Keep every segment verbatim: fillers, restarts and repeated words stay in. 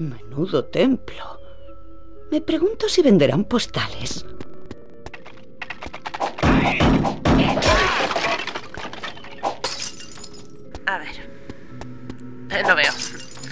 Menudo templo. Me pregunto si venderán postales. A ver. Eh, no veo.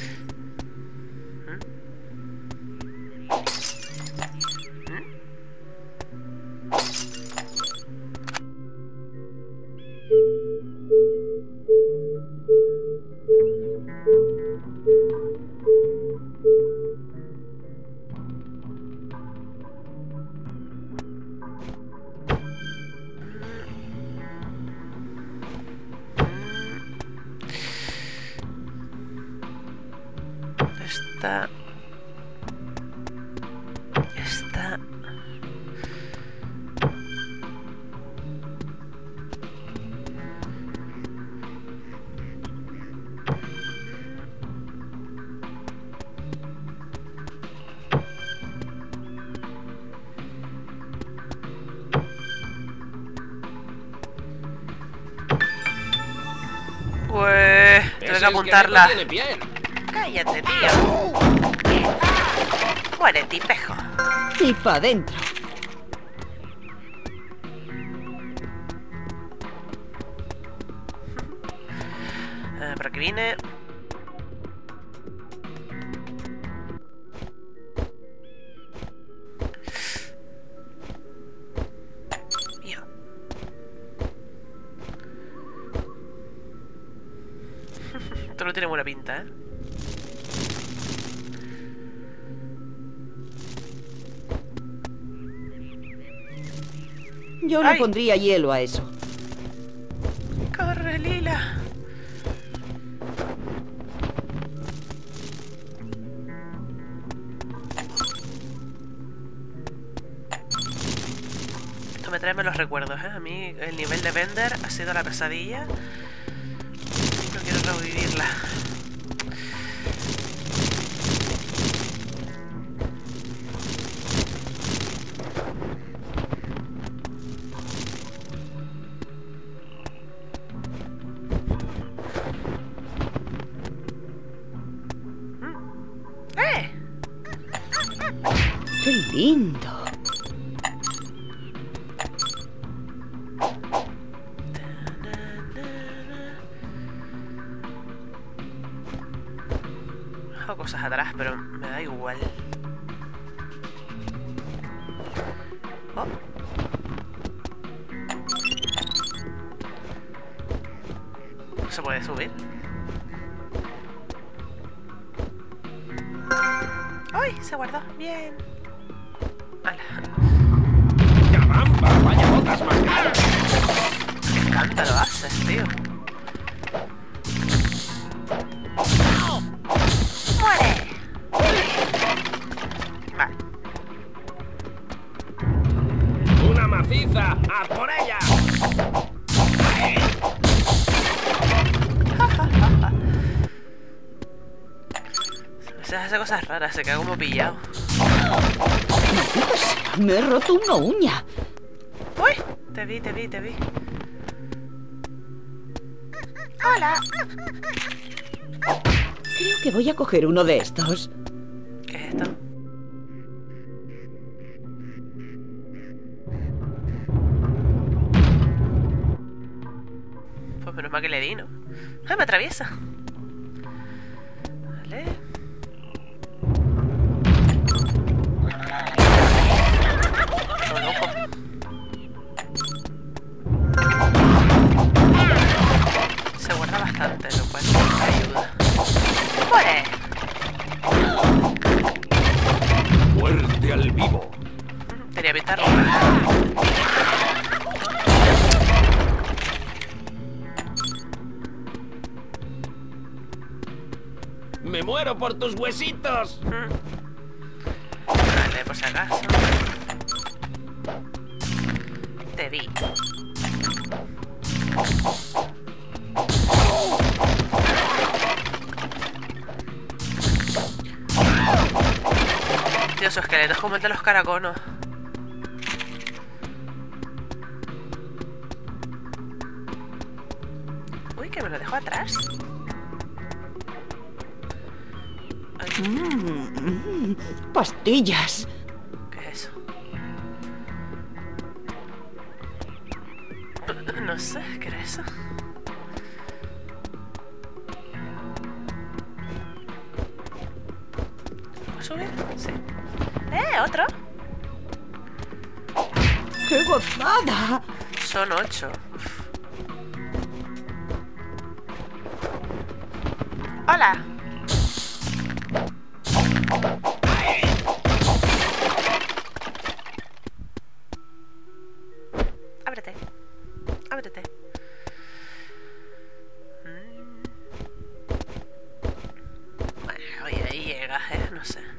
Esta... Esta... Pues... Tengo que apuntarla. Cállate, tío. Muere, tipejo. Y pa' adentro. Eh, por aquí viene. Mía. Esto no tiene buena pinta, ¿eh? Yo le ¡Ay! pondría hielo a eso. ¡Corre, Lila! Esto me trae malos recuerdos, ¿eh? A mí el nivel de Bender ha sido la pesadilla. No quiero revivirla. ¡Eh! ¡Qué lindo! Dejo cosas atrás, pero me da igual. Oh. No se puede subir. ¡Ay! Se guardó. Bien. ¡Hala! ¡Caramba! ¡Vaya botas más caras! ¡Qué escándalo haces, tío! ¡Muere! Vale. ¡Una maciza! ¡A por ella! Se hace cosas raras, se queda como pillado. Me he roto una uña. ¡Uy! Te vi, te vi, te vi. ¡Hola! Creo que voy a coger uno de estos. ¿Qué es esto? Pues menos mal que le di, ¿no? ¡Ay, me atraviesa! Vale. Todo loco. Se guarda bastante, lo cual me ayuda. ¡Muere! ¡Muerte al vivo! Quería evitarlo. ¡Me muero por tus huesitos! Vale, por si acaso. Te vi. Tío, su esqueleto es como el de los caraconos. Uy, que me lo dejo atrás. Ay. Mm, pastillas. ¿Qué es eso? No sé, ¿qué era eso? ¿Puedo subir? Sí. ¡Eh, otro! ¡Qué gozada! Son ocho. ¡Hola! Ábrete. Ábrete. Mm. Bueno, oye, ahí llegas, ¿eh? No sé.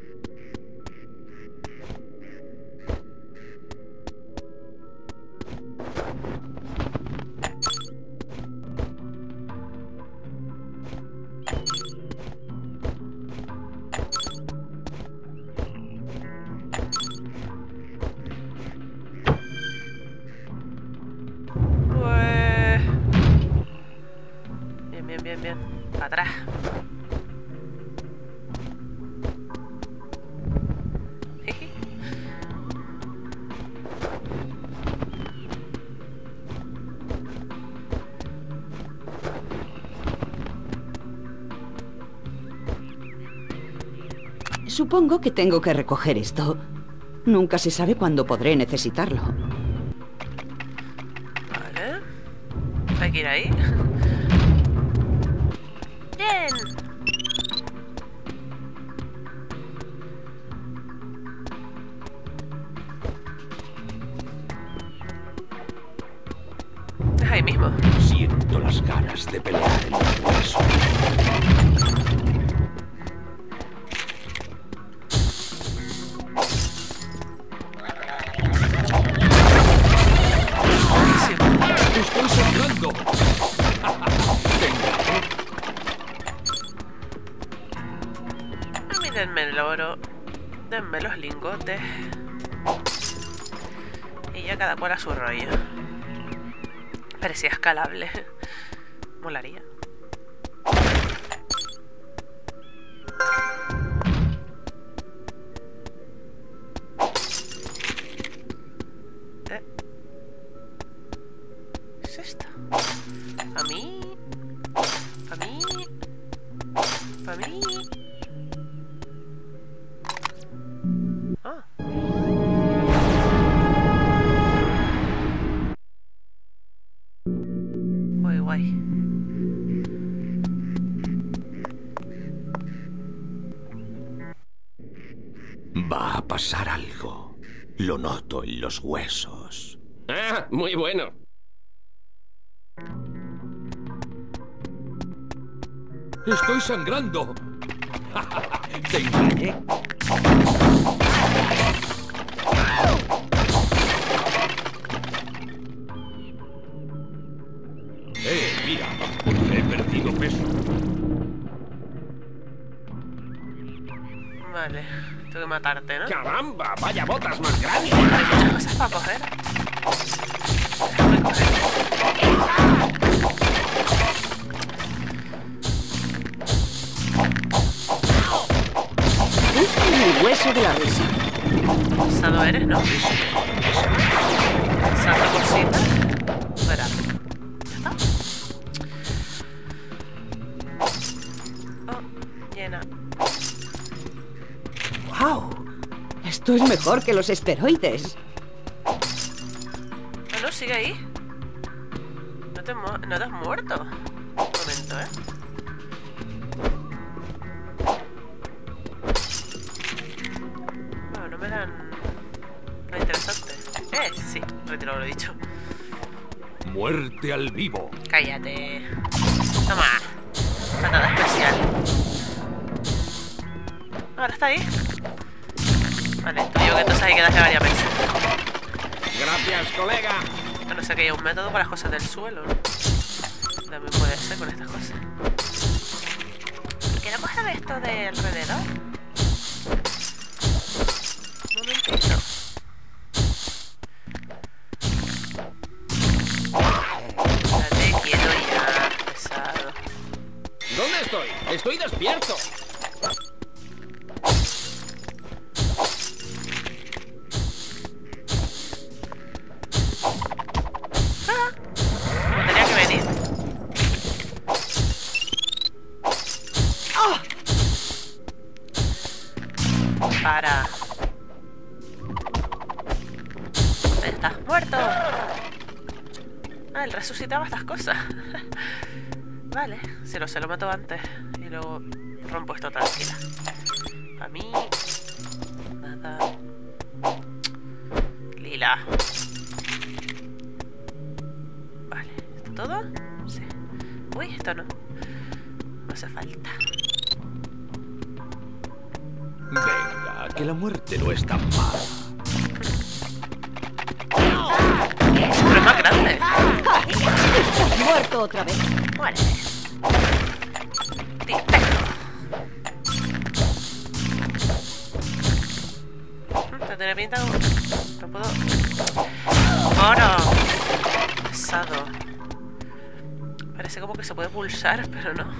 Pues... Bien, bien, bien, bien. Para atrás. Jiji. Supongo que tengo que recoger esto. Nunca se sabe cuándo podré necesitarlo. Vale. Hay que ir ahí. Bien. Es ahí mismo. Siento las ganas de pelear en los huesos. ¡Estoy sangrando! A mí denme el oro. Denme los lingotes. Y ya cada cual a su rollo. Parecía escalable. Molaría. ¿Eh? ¿Qué es esto? ¿A mí? ¿A mí? ¿A mí? Ah. Guay, guay. Va a pasar algo. Lo noto en los huesos. Ah, muy bueno. Estoy sangrando. Te engañé. Eh, mira, he perdido peso. Vale, tengo que matarte, ¿no? ¡Caramba! ¡Vaya botas más grandes! Hay muchas cosas para coger. Déjame coger. Busca el hueso de la risa. Pesado eres, ¿no? Santa cosita. Fuera. ¿Ya está? Oh, llena. ¡Wow! Esto es mejor que los esteroides. Ah, no, sigue ahí. No te, mu- no te has muerto. Un momento, ¿eh? Bueno, no me dan nada interesante. Eh, sí, retiro lo dicho. Muerte al vivo. Cállate. Toma. No nada especial. Ahora está ahí. Vale, tú digo que entonces hay que darle varias veces. Gracias, colega. A no ser que haya un método para las cosas del suelo, ¿no? También puede ser con estas cosas. ¿Quieres coger esto de alrededor? Un momentito. Date quieto ya, pesado. ¿Dónde estoy? Estoy despierto. Para. Ahí está, muerto. Ah, él resucitaba estas cosas. Vale, si lo sé, lo mato antes. Y luego rompo esto tranquila. Para mí... Nada. Lila. Vale, ¿esto todo? Sí. Uy, esto no. No hace falta. Venga, que la muerte no es tan mala. Pero es más grande. Estás muerto otra vez. Muere. Titejo. Te tiene pinta. No puedo. ¡Oro! Pesado. Parece como que se puede pulsar, pero no.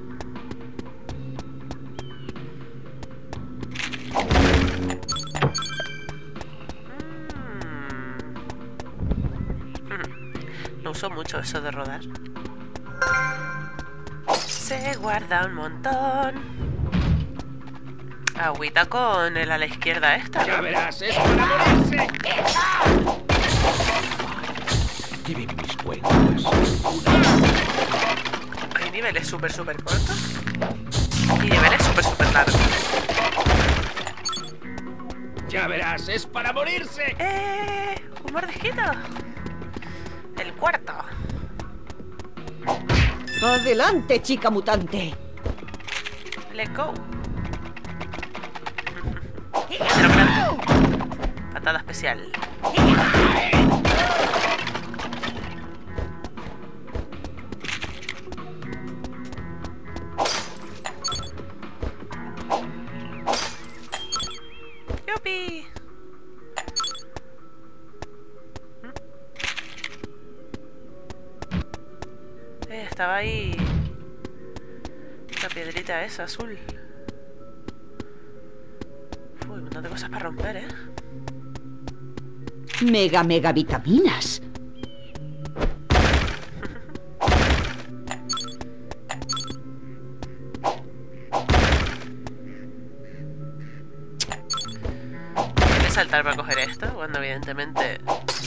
No uso mucho eso de rodar. Se guarda un montón. Agüita con el a la izquierda esta. Ya verás, es para morirse. Lleven mis cuentas. Hay niveles súper, súper cortos. Y niveles súper, súper largos. Ya verás, es para morirse. ¡Eh! ¡Un mordisquito! El cuarto. Adelante, chica mutante. Let's go. Pero grande. Patada especial. ¡Yupi! Eh, estaba ahí la piedrita esa azul. Uy, un montón de cosas para romper, ¿eh? Mega, mega vitaminas. Hay que saltar para coger esto, cuando evidentemente...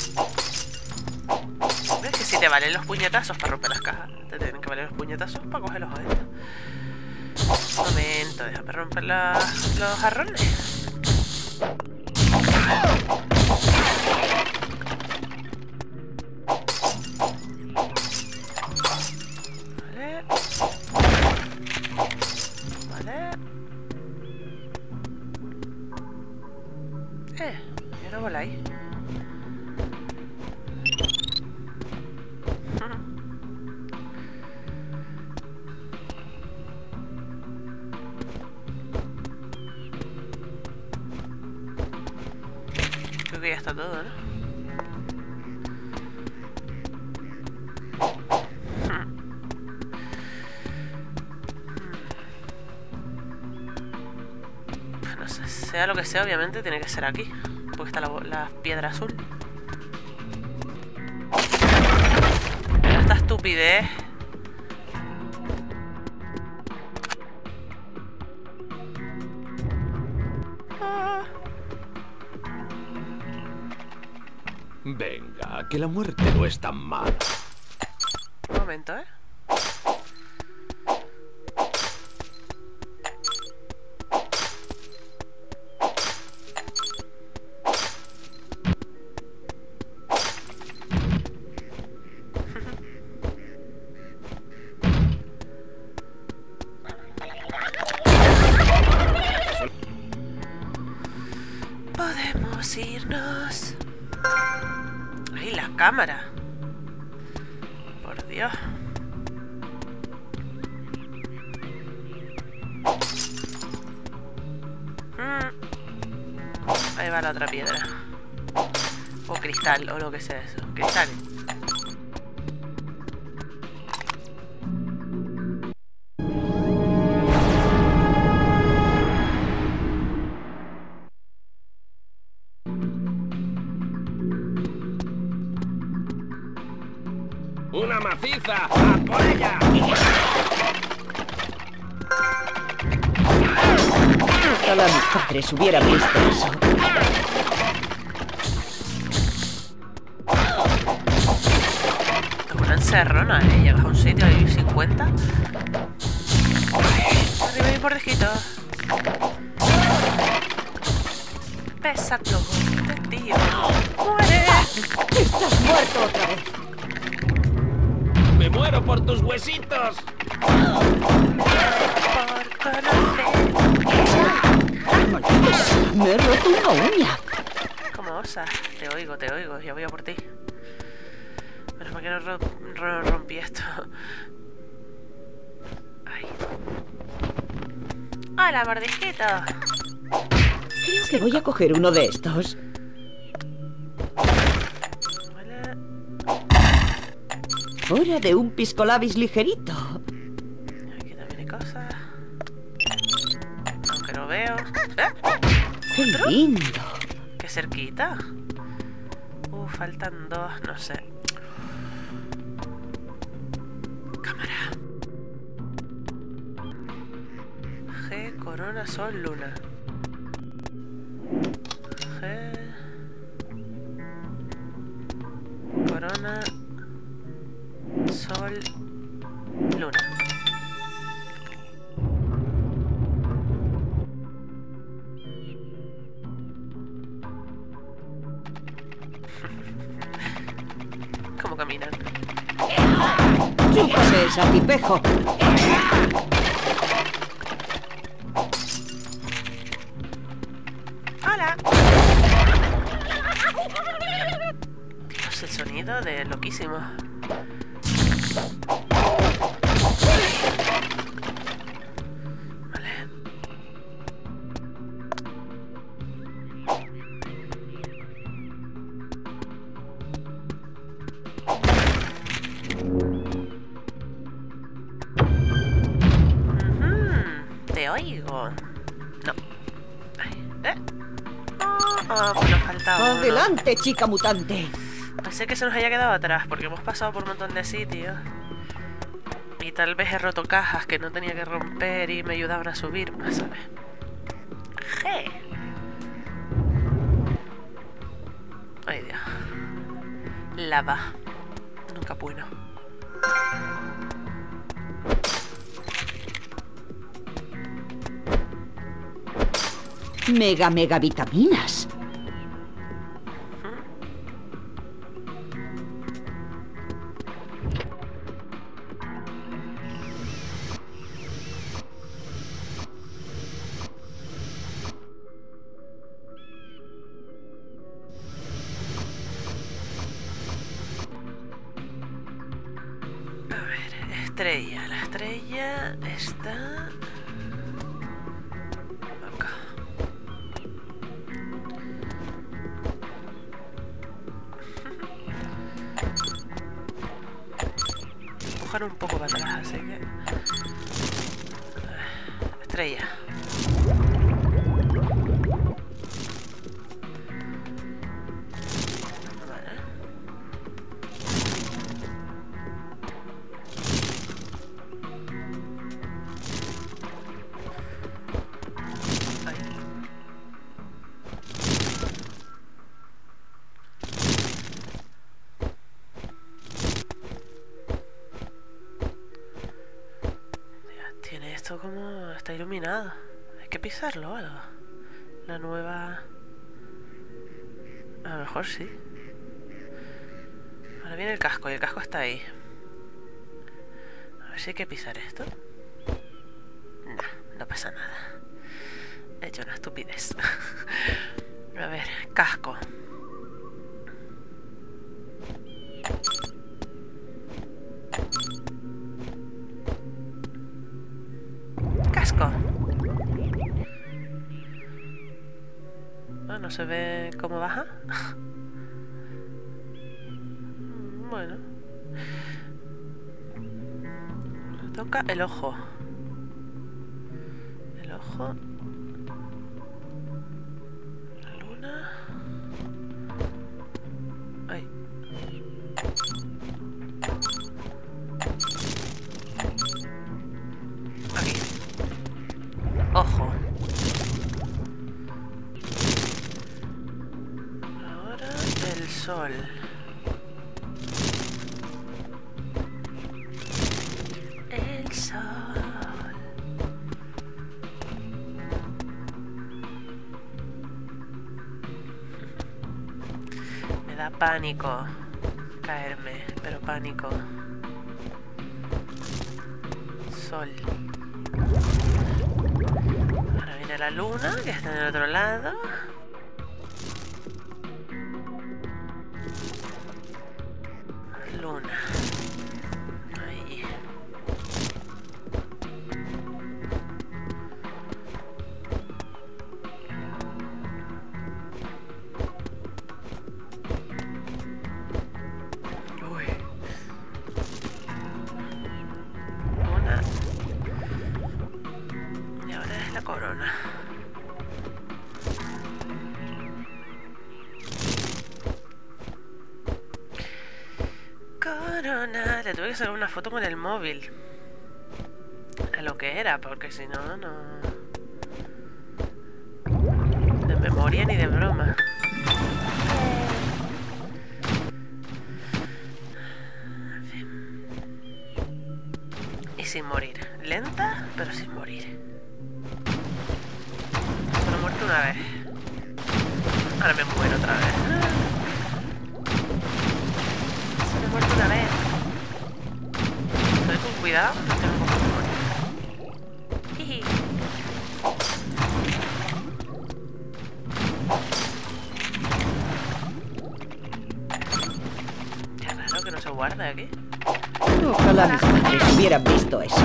¿Ves que si te valen los puñetazos para romper las cajas? Te tienen que valer los puñetazos para coger los estos. Un momento, déjame romper la, los jarrones. Vale. Vale. Eh, yo no voláis. Creo que ya está todo, ¿no? No sé, sea lo que sea, obviamente tiene que ser aquí. Porque está la, la piedra azul. Pero esta estupidez. Ah. Venga, que la muerte no es tan mala. Un momento, ¿eh? Podemos irnos. ¡Ay, la cámara! Por Dios. Mm. Ahí va la otra piedra. O cristal, o lo que sea eso. Cristal. ¡Una maciza! ¡A por ella! Ojalá mis padres hubieran visto eso. Tengo una encerrona, ¿eh? Llegas a un sitio y hay cincuenta. Arriba hay un mordisquito. Pesa todo de tío. ¡Muere! ¡Estás muerto otra vez! ¡Me muero por tus huesitos! Por conocer. Me he roto una uña. ¿Cómo osas? Te oigo, te oigo. Ya voy a por ti. Pero ¿por qué no ro ro rompí esto? Ay. ¡Hola, mordisquito! Creo que voy a coger uno de estos. Hola. Hora de un piscolabis ligerito. Aquí también hay cosas. Aunque no veo. ¿Eh? ¡Qué lindo! ¡Qué cerquita! Uh, faltan dos, no sé. Cámara. G, corona, sol, luna. G. Corona. Sol. Luna. ¿Cómo caminan? ¡Chúpame esa, tipejo! ¡Hola! Dios, el sonido de loquísimo. Vale. Ujú, te oigo. No. Ay, ¿eh? Oh, pues nos falta uno. ¡Adelante, chica mutante! Pensé que se nos haya quedado atrás porque hemos pasado por un montón de sitios. Y tal vez he roto cajas que no tenía que romper y me ayudaban a subir, más ¿sabes? G. Ay, Dios. Lava. Nunca bueno. Mega, mega vitaminas. A ver, estrella. La estrella está... acá. Empujar un poco para atrás, así que... Estrella. Vale. Ahí. Ya, tiene esto como... está iluminado. Hay que pisarlo o algo. La nueva... a lo mejor sí. Ahora viene el casco y el casco está ahí. A ver si hay que pisar esto. Nah, no pasa nada. He hecho una estupidez. A ver, casco. Casco. Ah, no se ve cómo baja. Bueno. Toca el ojo. El ojo. La luna. Ay. Aquí. Ojo. sol. El sol. Me da pánico caerme, pero pánico. Sol. Ahora viene la luna, que está en el otro lado. Luna. Ahí. Uy. Luna. Y ahora es la corona. Corona. Le tuve que sacar una foto con el móvil. A lo que era, porque si no, no... De memoria ni de broma. En fin. Y sin morir. Lenta, pero sin morir. Solo he muerto una vez. Ahora me muero otra vez. Solo he muerto una vez. Estoy con cuidado, no tengo que morir. Jiji. Qué raro que no se guarda aquí. Ojalá mis padres hubieran visto eso.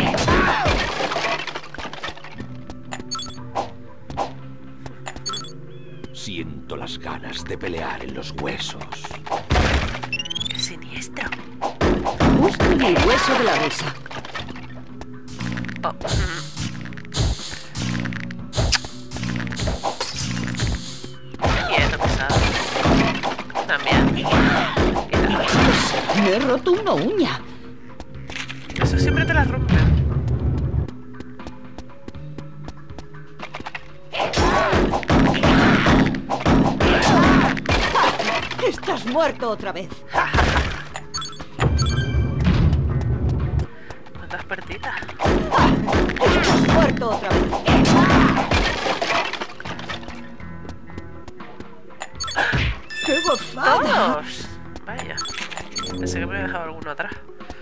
Siento las ganas de pelear en los huesos. Qué siniestro. Busquen el hueso de la mesa. Oh. Quieto, pesado. También. Me he roto una uña. Eso siempre te la rompen. Estás muerto otra vez. ¿Cuántas perditas? Estás muerto otra vez. ¡Qué gozada! ¡Todos! Vaya. Pensé que me había dejado alguno atrás.